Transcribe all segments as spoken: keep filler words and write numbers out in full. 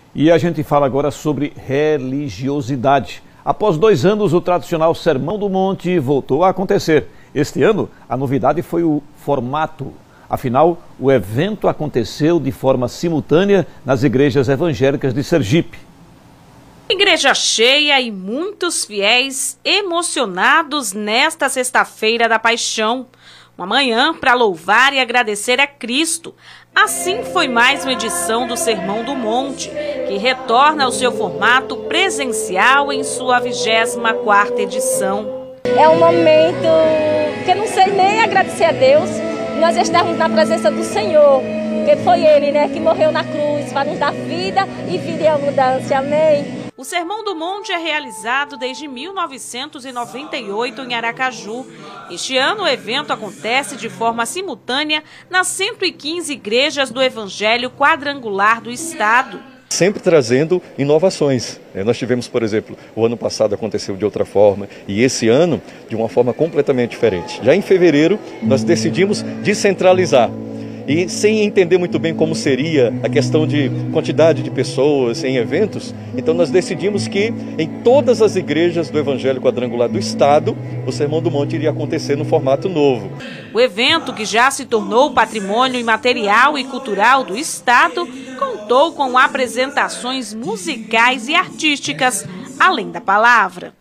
E a gente fala agora sobre religiosidade. Após dois anos, o tradicional Sermão do Monte voltou a acontecer. Este ano, a novidade foi o formato. Afinal, o evento aconteceu de forma simultânea nas igrejas evangélicas de Sergipe. Igreja cheia e muitos fiéis emocionados nesta sexta-feira da Paixão. Uma manhã para louvar e agradecer a Cristo. Assim foi mais uma edição do Sermão do Monte, que retorna ao seu formato presencial em sua vigésima quarta edição. É um momento que eu não sei nem agradecer a Deus, nós estamos na presença do Senhor, porque foi Ele, né, que morreu na cruz para nos dar vida e vida em abundância. Amém? O Sermão do Monte é realizado desde mil novecentos e noventa e oito em Aracaju. Este ano o evento acontece de forma simultânea nas cento e quinze igrejas do Evangelho Quadrangular do Estado. Sempre trazendo inovações. Nós tivemos, por exemplo, o ano passado aconteceu de outra forma e esse ano de uma forma completamente diferente. Já em fevereiro nós decidimos descentralizar. E sem entender muito bem como seria a questão de quantidade de pessoas em eventos, então nós decidimos que em todas as igrejas do Evangelho Quadrangular do Estado, o Sermão do Monte iria acontecer no formato novo. O evento, que já se tornou patrimônio imaterial e cultural do Estado, contou com apresentações musicais e artísticas, além da palavra.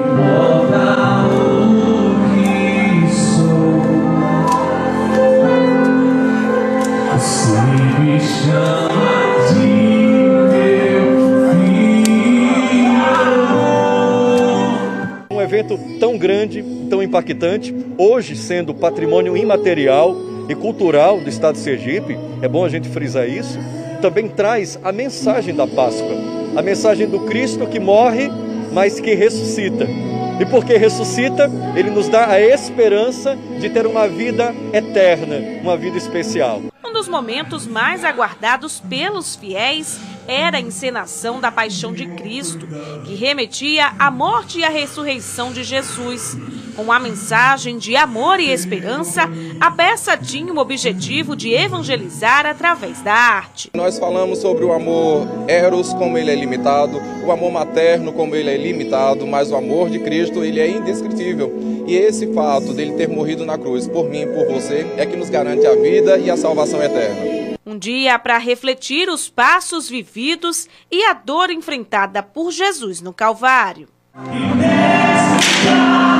Um evento tão grande, tão impactante, hoje sendo patrimônio imaterial e cultural do Estado de Sergipe, é bom a gente frisar isso, também traz a mensagem da Páscoa, a mensagem do Cristo que morre, mas que ressuscita. E porque ressuscita, Ele nos dá a esperança de ter uma vida eterna, uma vida especial. Um dos momentos mais aguardados pelos fiéis era a encenação da Paixão de Cristo, que remetia à morte e à ressurreição de Jesus. Com a mensagem de amor e esperança, a peça tinha o objetivo de evangelizar através da arte. Nós falamos sobre o amor eros, como ele é limitado, o amor materno, como ele é limitado, mas o amor de Cristo, ele é indescritível. E esse fato dele ter morrido na cruz por mim e por você é que nos garante a vida e a salvação eterna. Um dia para refletir os passos vividos e a dor enfrentada por Jesus no Calvário.